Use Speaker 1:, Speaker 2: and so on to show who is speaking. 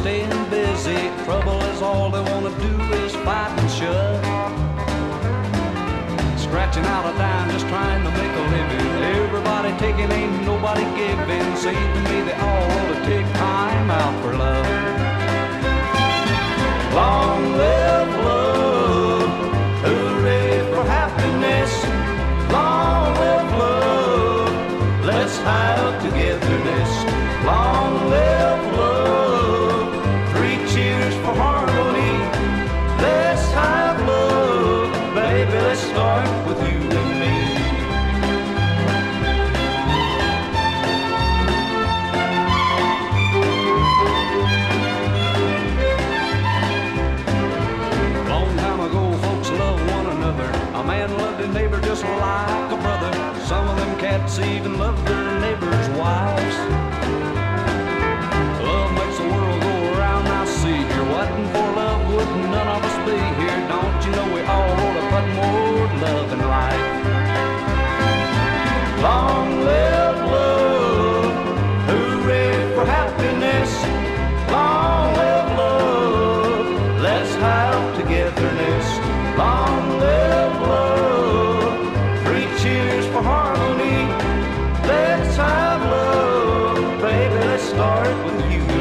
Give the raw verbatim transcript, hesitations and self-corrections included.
Speaker 1: staying busy. Trouble is all they want to do is fight and shove. Scratching out a dime, just trying to make a living. Everybody taking, ain't nobody giving. Seems to me they all want to take time out for love. Long live love, hooray for happiness. Long live love, let's have togetherness. Long live love, three cheers for harmony. Let's have love, baby, let's start with you and me. Long time ago, folks loved one another. A man loved his neighbor just like a brother. Some of them cats even loved their neighbors' wives. Love makes the world go around, I see. If you're waiting for love, wouldn't none of us be here? Don't you know we all want to put more love in life? Long live love, hooray for happiness. Long live love, let's have togetherness. Long live love, three cheers for harmony. Let's have love, baby, let's start with you.